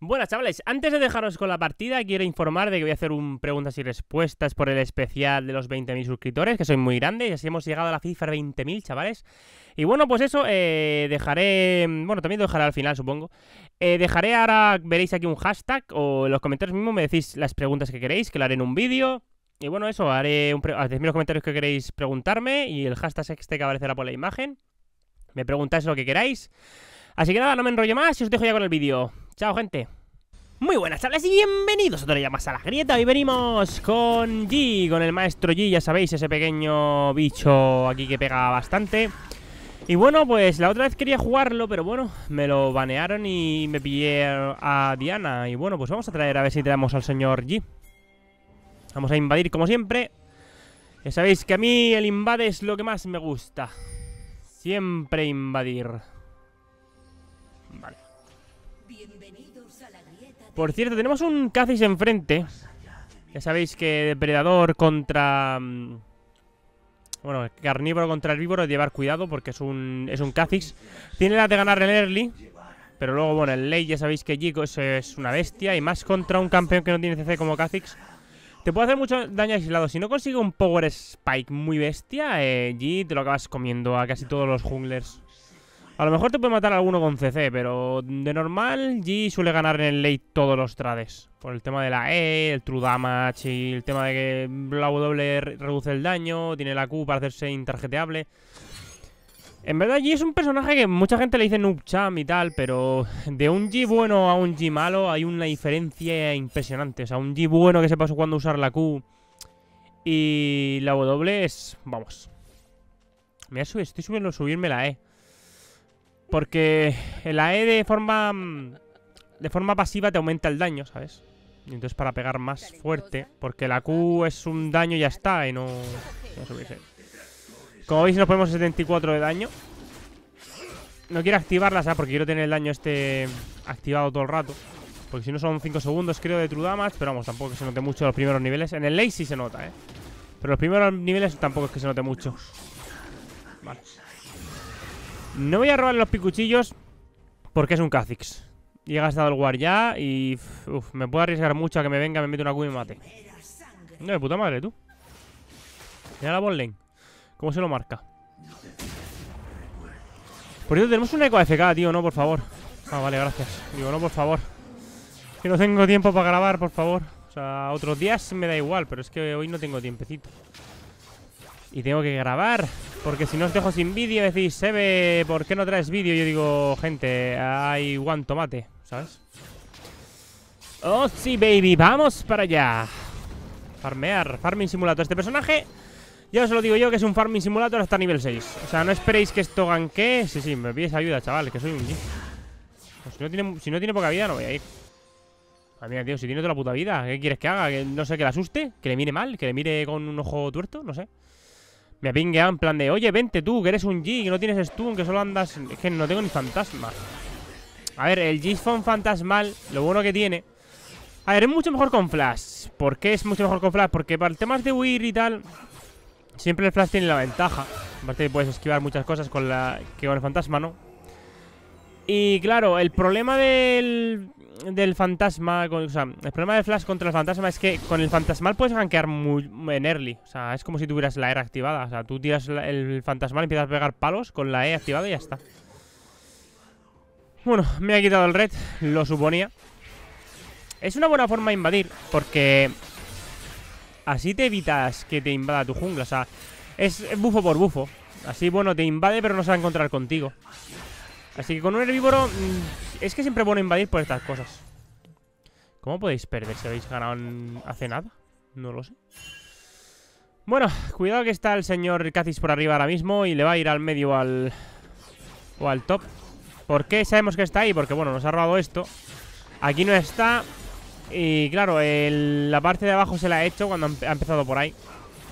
Bueno, chavales, antes de dejaros con la partida, quiero informar de que voy a hacer un preguntas y respuestas por el especial de los 20.000 suscriptores, que soy muy grande, y así hemos llegado a la cifra de 20.000, chavales. Y bueno, pues eso, dejaré... Bueno, también lo dejaré al final, supongo. Dejaré ahora, veréis aquí un hashtag, o en los comentarios mismos me decís las preguntas que queréis, que lo haré en un vídeo. Y bueno, eso, haré hacedme los comentarios que queréis preguntarme, y el hashtag este que aparecerá por la imagen. Me preguntáis lo que queráis. Así que nada, no me enrollo más y os dejo ya con el vídeo. Chao, gente. Muy buenas tardes y bienvenidos otra vez más a la grieta. Hoy venimos con G, con el maestro G, ya sabéis, ese pequeño bicho aquí que pega bastante. Y bueno, pues la otra vez quería jugarlo, pero bueno, me lo banearon y me pillé a Diana. Y bueno, pues vamos a traer a ver si traemos al señor G. Vamos a invadir como siempre. Ya sabéis que a mí el invade es lo que más me gusta. Siempre invadir. Vale. Por cierto, tenemos un Kha'Zix enfrente. Ya sabéis que depredador contra... Bueno, carnívoro contra herbívoro, llevar cuidado porque es un Kha'Zix. Tiene la de ganar el early, pero luego, bueno, el late ya sabéis que Jico es una bestia. Y más contra un campeón que no tiene CC como Kha'Zix. Te puede hacer mucho daño aislado. Si no consigue un power spike muy bestia, G te lo acabas comiendo a casi todos los junglers. A lo mejor te puede matar a alguno con CC, pero de normal G suele ganar en el late todos los trades. Por el tema de la E, el true damage y el tema de que la W reduce el daño, tiene la Q para hacerse intarjeteable. En verdad G es un personaje que mucha gente le dice noob champ y tal, pero de un G bueno a un G malo hay una diferencia impresionante. O sea, un G bueno que sepa cuándo usar la Q y la W es... Vamos. Estoy subirme la E. Porque la E de forma pasiva te aumenta el daño, ¿sabes? Y entonces para pegar más fuerte. Porque la Q es un daño y ya está. Y no subirse. Como veis nos ponemos 74 de daño. No quiero activarla, ¿sabes? Porque quiero tener el daño este activado todo el rato. Porque si no son 5 segundos creo de true damage. Pero vamos, tampoco que se note mucho los primeros niveles. En el late sí se nota, ¿eh? Pero los primeros niveles tampoco es que se note mucho. Vale. No voy a robar los picuchillos porque es un Kha'Zix. Y he gastado el war ya y... me puedo arriesgar mucho a que me venga, me mete una Q y me mate. No, de puta madre, tú. Mira la bot lane. ¿Cómo se lo marca? Por cierto, tenemos un eco AFK, tío, no, por favor. Ah, vale, gracias. Digo, no, por favor. Que no tengo tiempo para grabar, por favor. O sea, otros días me da igual, pero es que hoy no tengo tiempecito. Y tengo que grabar, porque si no os dejo sin vídeo, decís, Sebe, ¿por qué no traes vídeo? Yo digo, gente, hay one tomate, ¿sabes? Oh, sí, baby, vamos para allá. Farmear, Farming Simulator. Este personaje, ya os lo digo yo, que es un Farming Simulator hasta nivel 6. O sea, no esperéis que esto ganquee. Sí, me pides ayuda, chaval, que soy un G. Pues si no tiene poca vida, no voy a ir. Ah, mira, tío, si tiene toda la puta vida, ¿qué quieres que haga? ¿Que no sé, que la asuste? ¿Que le mire mal? ¿Que le mire con un ojo tuerto? No sé. Me ha pingueado en plan de, oye, vente tú, que eres un G, que no tienes stun, que solo andas... Es que no tengo ni fantasma. A ver, el G-Phone fantasmal, lo bueno que tiene... A ver, es mucho mejor con flash. ¿Por qué es mucho mejor con flash? Porque para el temas de huir y tal, siempre el flash tiene la ventaja. Aparte puedes esquivar muchas cosas que con el fantasma, ¿no? Y claro, el problema del fantasma, o sea, el problema del flash contra el fantasma es que con el fantasmal puedes gankear muy en early. O sea, es como si tuvieras la E activada. O sea, tú tiras el fantasmal y empiezas a pegar palos con la E activada y ya está. Bueno, me ha quitado el red, lo suponía. Es una buena forma de invadir, porque así te evitas que te invada tu jungla. O sea, es bufo por bufo. Así, bueno, te invade pero no se va a encontrar contigo. Así que con un herbívoro es que siempre es bueno invadir por estas cosas. ¿Cómo podéis perder si habéis ganado hace nada? No lo sé. Bueno, cuidado que está el señor Kha'Zix por arriba ahora mismo y le va a ir al medio o al top. ¿Por qué sabemos que está ahí? Porque bueno, nos ha robado esto. Aquí no está. Y claro, la parte de abajo se la ha hecho cuando ha empezado por ahí.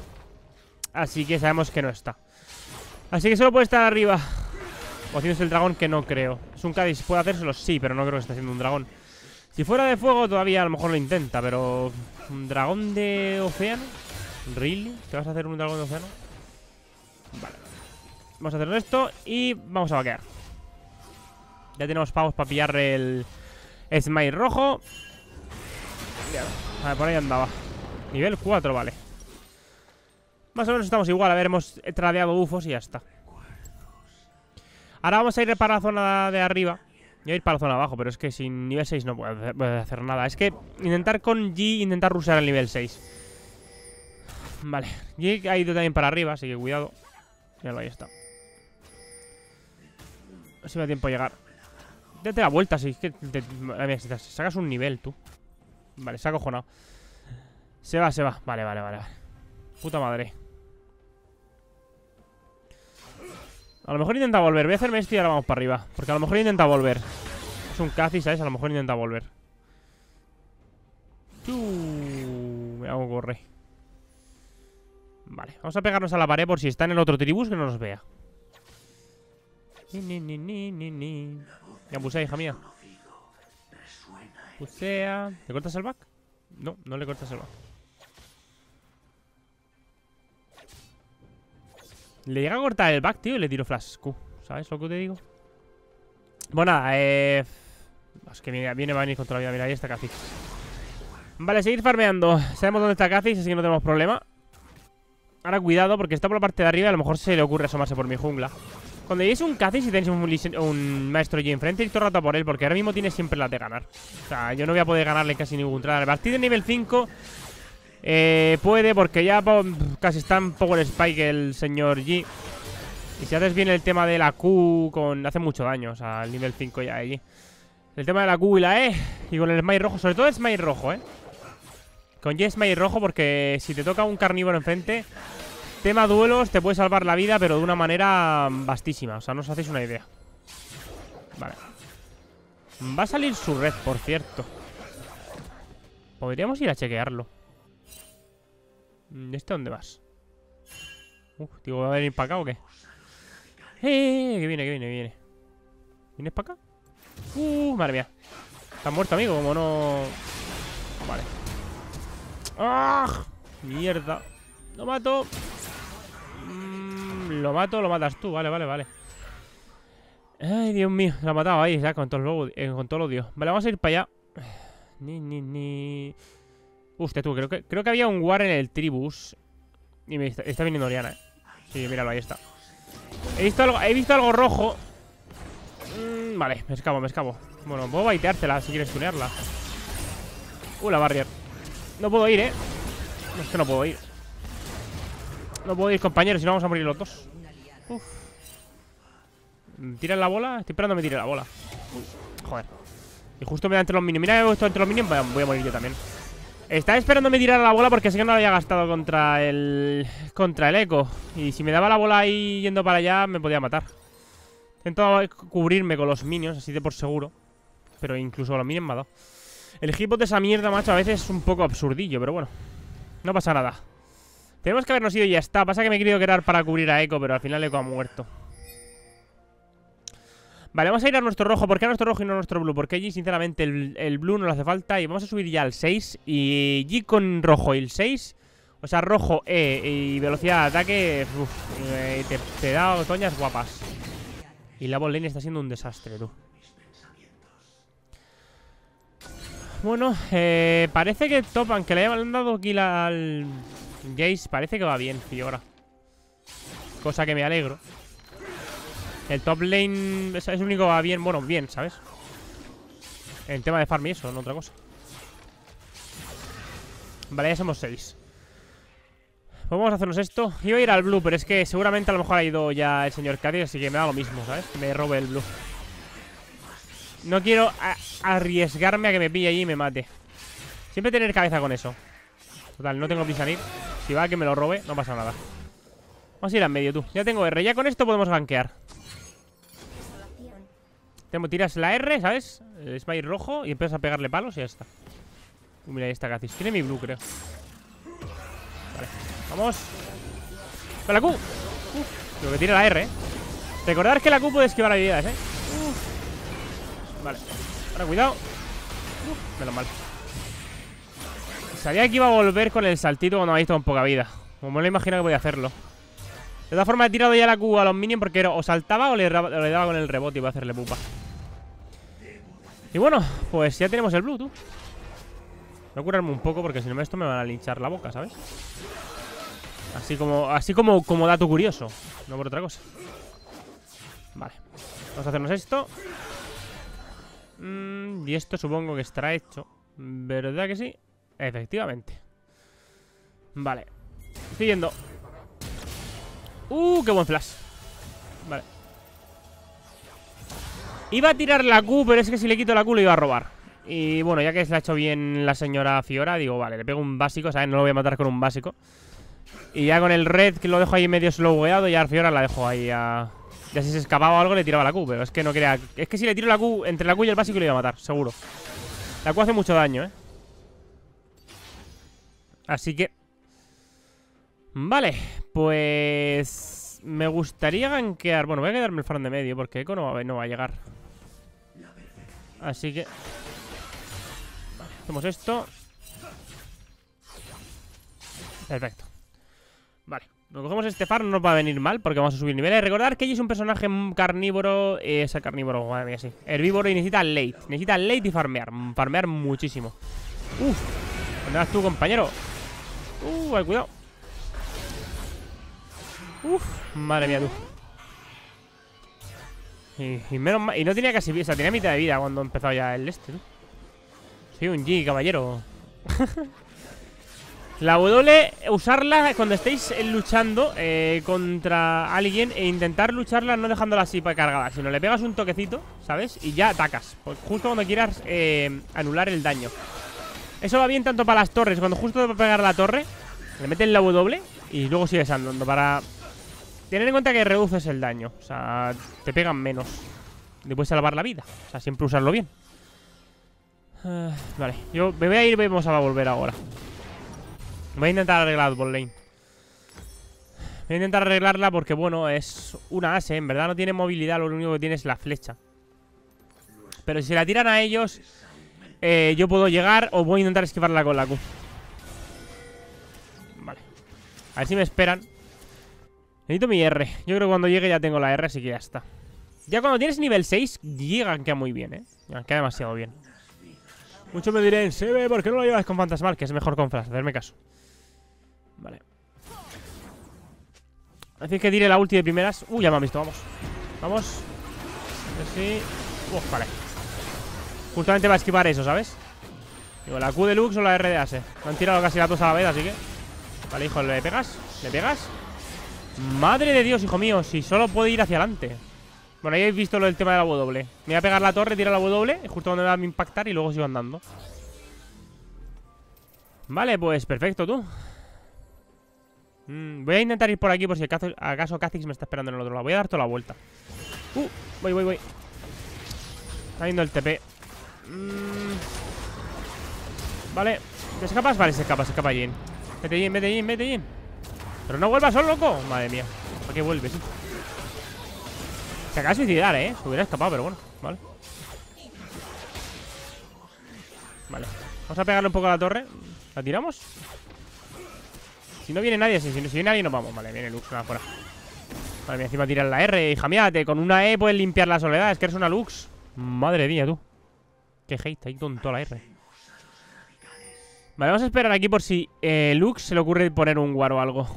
Así que sabemos que no está. Así que solo puede estar arriba. O haciéndose el dragón, que no creo. Es un Kha'Zix, puede hacérselo, sí, pero no creo que esté haciendo un dragón. Si fuera de fuego todavía a lo mejor lo intenta, pero... ¿Un dragón de océano? ¿Really? ¿Te vas a hacer un dragón de océano? Vale. Vamos a hacer esto y vamos a vaquear. Ya tenemos pavos para pillar Smite rojo. A ver, por ahí andaba. Nivel 4, vale. Más o menos estamos igual. A ver, hemos tradeado bufos y ya está. Ahora vamos a ir para la zona de arriba. Voy a ir para la zona de abajo, pero es que sin nivel 6 no puedo hacer nada. Es que intentar con G, intentar rushear el nivel 6. Vale, G ha ido también para arriba, así que cuidado. Míralo, ahí está. A ver si me da tiempo a llegar. Date la vuelta, si es que si sacas un nivel, tú. Vale, se ha acojonado. Se va. Vale. Puta madre. A lo mejor intenta volver. Voy a hacerme esto y ahora vamos para arriba. Porque a lo mejor intenta volver. Es un Kha'Zix, ¿sabes? A lo mejor intenta volver. Mira cómo corre. Vale, vamos a pegarnos a la pared por si está en el otro tribus que no nos vea. Ya pusea, hija mía. Pusea. ¿Le cortas el back? No, no le cortas el back. Le llega a cortar el back, tío, y le tiro flash Q. ¿Sabes lo que te digo? Bueno, nada, es que viene a venir contra la vida. Mira, ahí está Kha'Zix. Vale, seguir farmeando. Sabemos dónde está Kha'Zix, así que no tenemos problema. Ahora cuidado, porque está por la parte de arriba y a lo mejor se le ocurre asomarse por mi jungla. Cuando lleguéis un Kha'Zix y tenéis un maestro Yi enfrente, ir todo el rato por él, porque ahora mismo tiene siempre las de ganar. O sea, yo no voy a poder ganarle casi ningún trade. A partir de nivel 5 puede, porque ya casi está un poco el spike el señor Yi. Y si haces bien el tema de la Q, hace mucho daño, o sea, al nivel 5 ya allí. El tema de la Q y la E, y con el smite rojo, sobre todo el smite rojo, Con Yi smite rojo, porque si te toca un carnívoro enfrente, tema duelos te puede salvar la vida, pero de una manera vastísima. O sea, no os hacéis una idea. Vale. Va a salir su red, por cierto. Podríamos ir a chequearlo. ¿Este dónde vas? Digo, ¿va a venir para acá o qué? Que viene. ¿Vienes para acá? Madre mía. Estás muerto, amigo, como no... Vale. ¡Ah! Mierda. Lo mato. Lo matas tú. Vale. Ay, Dios mío. Lo ha matado ahí, ya, con todo el odio. Vale, vamos a ir para allá. Hostia, tú, creo que había un war en el tribus. Y me está viniendo Oriana, Sí, míralo, ahí está. He visto algo rojo. Vale, me escapo. Bueno, puedo baiteártela si quieres tunearla. La barrier. No puedo ir, No, es que no puedo ir. No puedo ir, compañeros, si no vamos a morir los dos. ¿Tiran la bola? Estoy esperando que me tire la bola. Joder. Y justo me da entre los minions. Mira, esto entre los minions. Voy a morir yo también. Estaba esperando me tirara la bola porque sé que no la había gastado contra el eco. Y si me daba la bola ahí yendo para allá, me podía matar. He intentado cubrirme con los minions, así de por seguro. Pero incluso los minions me ha dado. El hitbox de esa mierda, macho, a veces es un poco absurdillo, pero bueno. No pasa nada. Tenemos que habernos ido y ya está. Pasa que me he querido quedar para cubrir a Echo, pero al final Echo ha muerto. Vale, vamos a ir a nuestro rojo. ¿Por qué a nuestro rojo y no a nuestro blue? Porque allí, sinceramente, el blue no le hace falta. Y vamos a subir ya al 6. Y G con rojo y el 6. O sea, rojo, y velocidad de ataque. Te da toñas guapas. Y la bot lane está siendo un desastre, tú. Bueno, parece que top, aunque le hayan dado kill al Jace, parece que va bien, Fiora. Cosa que me alegro. El top lane es el único que va bien, bueno, bien, ¿sabes? En tema de farm y eso, no otra cosa. Vale, ya somos 6. Pues vamos a hacernos esto. Iba a ir al blue, pero es que seguramente a lo mejor ha ido ya el señor Kha'Zix, así que me da lo mismo, ¿sabes? Que me robe el blue. No quiero arriesgarme a que me pille allí y me mate. Siempre tener cabeza con eso. Total, no tengo prisa en ir. Si va a que me lo robe, no pasa nada. Vamos a ir al medio, tú. Ya tengo R, ya con esto podemos gankear. Tiras la R, ¿sabes? El smite rojo y empiezas a pegarle palos y ya está. Mira, ahí está Kha'Zix. Tiene mi blue, creo. Vale, vamos. Con la Q. Lo que tiene la R, Recordad que la Q puede esquivar habilidades, Vale, ahora cuidado. Menos mal. Sabía que iba a volver con el saltito cuando me ha visto con poca vida. Como me lo imagino que podía hacerlo. De todas formas he tirado ya la Q a los minions porque o saltaba o le daba con el rebote y iba a hacerle pupa. Y bueno, pues ya tenemos el blue, tú. Voy a curarme un poco porque si no esto me van a linchar la boca, ¿sabes? Así como dato curioso. No por otra cosa. Vale. Vamos a hacernos esto. Y esto supongo que estará hecho. ¿Verdad que sí? Efectivamente. Vale. Estoy yendo. Qué buen flash. Vale. Iba a tirar la Q, pero es que si le quito la Q lo iba a robar. Y bueno, ya que se la ha hecho bien la señora Fiora, digo, vale, le pego un básico, ¿sabes? No lo voy a matar con un básico. Y ya con el red, que lo dejo ahí medio slowgueado, y a Fiora la dejo ahí a... Ya si se escapaba o algo le tiraba la Q, pero es que no quería... Es que si le tiro la Q, entre la Q y el básico le iba a matar, seguro. La Q hace mucho daño, ¿eh? Así que... Vale, pues... Me gustaría gankear... Bueno, voy a quedarme el farm de medio porque Echo no va a llegar. Así que... Vale, hacemos esto. Perfecto. Vale, nos cogemos este farm, no nos va a venir mal porque vamos a subir niveles. Recordar que ella es un personaje carnívoro. Es carnívoro, madre mía, sí. Herbívoro y necesita late. Necesita late y farmear. Farmear muchísimo. ¿Dónde vas tú, compañero? Cuidado. Madre mía, tú. Y menos mal. Y no tenía casi vida, o sea, tenía mitad de vida cuando empezó ya el este, tú. Soy un G, caballero. La W, usarla cuando estéis luchando contra alguien e intentar lucharla no dejándola así para cargada, sino le pegas un toquecito, ¿sabes? Y ya atacas, pues justo cuando quieras anular el daño. Eso va bien tanto para las torres, cuando justo te va a pegar la torre, le metes la W y luego sigues andando para tener en cuenta que reduces el daño. O sea, te pegan menos. Te puedes salvar la vida, o sea, siempre usarlo bien. Vale, yo me voy a ir, vamos a volver ahora. Voy a intentar arreglar bot lane. Voy a intentar arreglarla porque, bueno, es una ASE. En verdad no tiene movilidad, lo único que tiene es la flecha. Pero si la tiran a ellos, yo puedo llegar o voy a intentar esquivarla con la Q. Vale. A ver si me esperan. Necesito mi R. Yo creo que cuando llegue ya tengo la R, así que ya está. Ya cuando tienes nivel 6, llegan queda muy bien, queda demasiado bien. Muchos me dirán, Sebe, ¿por qué no lo llevas con Fantasmal? Que es mejor con Flash, hacerme caso. Vale. Así que tire la ulti de primeras. Ya me han visto, vamos. Vamos. A ver si... vale. Justamente va a esquivar eso, ¿sabes? Digo, la Q de Lux o la R de Ase. Me han tirado casi las dos a la vez, así que... Vale, hijo, ¿le pegas? ¿Le pegas? Madre de Dios, hijo mío. Si solo puede ir hacia adelante. Bueno, ahí habéis visto lo del tema de la W. Me voy a pegar la torre, tiro la W, justo donde me va a impactar y luego sigo andando. Vale, pues perfecto, tú. Voy a intentar ir por aquí por si acaso Kha'Zix me está esperando en el otro lado. Voy a dar toda la vuelta. Voy. Está viendo el TP. Vale. ¿Te escapas? Vale, se escapa Jhin. Vete Jhin. Pero no vuelvas solo, loco. Madre mía. ¿Para qué vuelves? Se acaba de suicidar, Se hubiera escapado, pero bueno. Vale. Vamos a pegarle un poco a la torre. ¿La tiramos? Si no viene nadie, si viene nadie nos vamos. Vale, viene Lux, nada, fuera. Vale, encima tirar la R. Hija mía, con una E puedes limpiar la soledad. Es que eres una Lux. Madre mía, tú. Qué hate, ahí con toda la R. Vale, vamos a esperar aquí por si Lux se le ocurre poner un war o algo.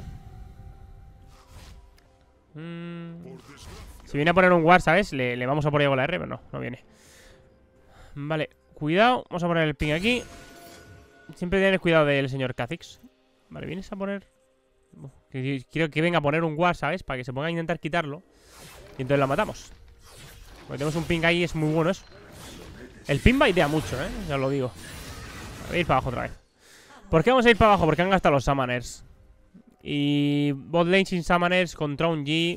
Si viene a poner un war, ¿sabes? Le vamos a poner con la R, pero no viene. Vale, cuidado. Vamos a poner el ping aquí. Siempre tener cuidado del señor Kha'Zix. Vale, vienes a poner... Quiero que venga a poner un war, ¿sabes? Para que se ponga a intentar quitarlo. Y entonces la matamos. Porque tenemos un ping ahí, es muy bueno eso. El ping baitea mucho, ya os lo digo. Voy a ir para abajo otra vez. ¿Por qué vamos a ir para abajo? Porque han gastado los summoners. Y bot lane sin summoners contra un G.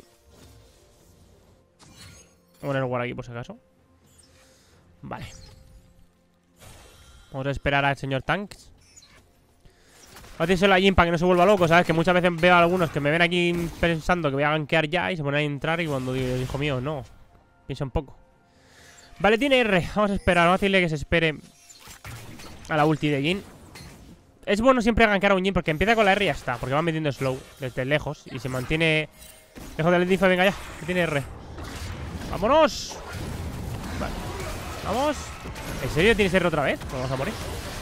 Voy a poner un war aquí por si acaso. Vale. Vamos a esperar al señor Tanks. Voy a decírselo a Jhin para que no se vuelva loco, ¿sabes? Que muchas veces veo a algunos que me ven aquí pensando que voy a gankear ya y se ponen a entrar y cuando digo, hijo mío, no. Piensa un poco. Vale, tiene R. Vamos a esperar. Vamos a decirle que se espere a la ulti de Jhin. Es bueno siempre gankear a un Jhin porque empieza con la R y ya está. Porque va metiendo slow desde lejos y se mantiene lejos del Endify. Venga ya, que tiene R. ¡Vámonos! Vale. Vamos. ¿En serio tiene que ser otra vez? Pues vamos a morir.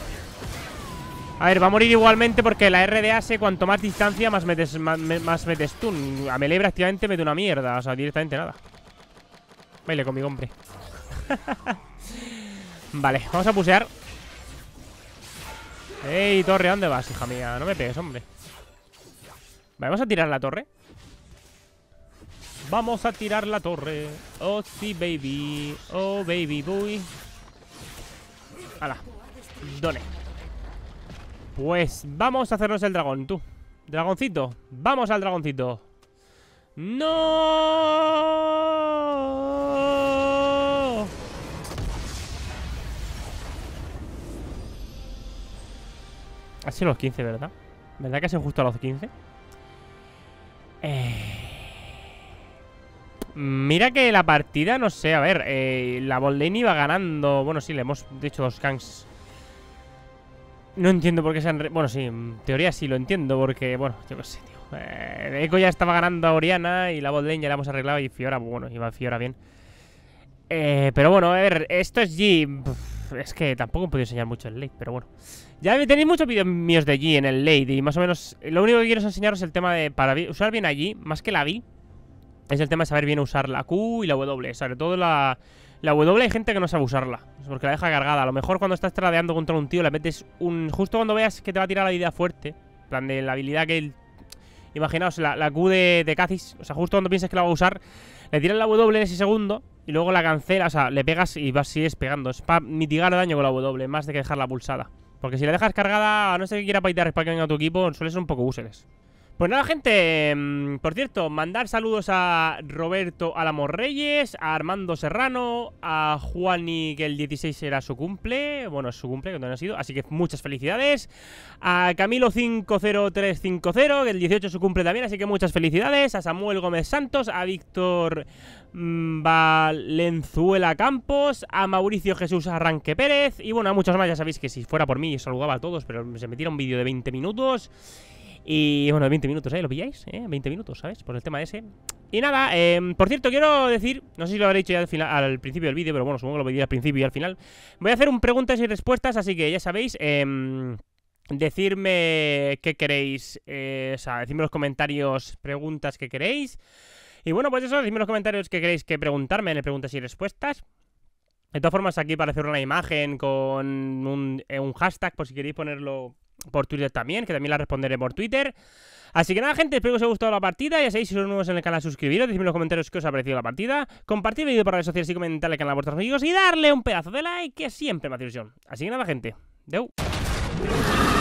A ver, va a morir igualmente porque la RDAS, cuanto más distancia, más metes stun. A melee prácticamente mete una mierda. O sea, directamente nada. Baile conmigo, hombre. Vale, vamos a pusear. Ey, torre, ¿a dónde vas, hija mía? No me pegues, hombre. Vale, vamos a tirar la torre. Vamos a tirar la torre. Oh, sí, baby. Oh, baby boy. Hala. Done. Pues vamos a hacernos el dragón, tú. Dragoncito. Vamos al dragoncito. ¡No! Ha sido los 15, ¿verdad? ¿Verdad que ha sido justo a los 15? Mira que la partida, no sé, a ver, la botlane iba ganando. Bueno, sí, le hemos dicho los ganks. No entiendo por qué se han... Bueno, sí, en teoría sí lo entiendo, porque, bueno, yo qué sé, tío. Echo ya estaba ganando a Oriana y la botlane ya la hemos arreglado y Fiora, bueno, iba Fiora bien. Pero bueno, a ver, esto es G. Es que tampoco he podido enseñar mucho el late, pero bueno. Ya tenéis muchos vídeos míos de G en el late y más o menos... Lo único que quiero es enseñaros el tema de... Para usar bien a G, más que la V, es el tema de saber bien usar la Q y la W. Sobre todo la W hay gente que no sabe usarla, porque la deja cargada. A lo mejor cuando estás tradeando contra un tío le metes un... Justo cuando veas que te va a tirar la habilidad fuerte, en plan de la habilidad que... Imaginaos, la Q de Kha'Zix. O sea, justo cuando pienses que la va a usar, le tiras la W en ese segundo y luego la cancela. O sea, le pegas y sigues pegando. Es para mitigar el daño con la W, más de que dejarla pulsada. Porque si la dejas cargada, a no ser que quiera paitar para que venga a tu equipo, suele ser un poco useless. Pues nada, gente, por cierto, mandar saludos a Roberto Álamo Reyes, a Armando Serrano, a Juani, que el 16 era su cumple. Bueno, es su cumple, que no ha sido, así que muchas felicidades. A Camilo50350, que el 18 es su cumple también, así que muchas felicidades. A Samuel Gómez Santos, a Víctor Valenzuela Campos, a Mauricio Jesús Arranque Pérez. Y bueno, a muchos más. Ya sabéis que si fuera por mí saludaba a todos, pero se me tira un vídeo de 20 minutos. Y bueno, 20 minutos, ¿lo pilláis? 20 minutos, ¿sabes? Por el tema ese. Y nada, por cierto, quiero decir, no sé si lo habré dicho ya al principio del vídeo, pero bueno, supongo que lo diré al principio y al final. Voy a hacer un preguntas y respuestas, así que ya sabéis, decirme qué queréis, o sea, decidme en los comentarios preguntas que queréis. Y bueno, pues eso, decidme en los comentarios qué queréis que preguntarme en el preguntas y respuestas. De todas formas, aquí aparece una imagen con un hashtag, por si queréis ponerlo por Twitter también, que también la responderé por Twitter. Así que nada, gente, espero que os haya gustado la partida. Ya sabéis, si sois nuevos en el canal, suscribiros, decidme en los comentarios qué os ha parecido la partida. Compartid el vídeo por redes sociales y comentarle al canal a vuestros amigos. Y darle un pedazo de like, que siempre me hace ilusión. Así que nada, gente, deu.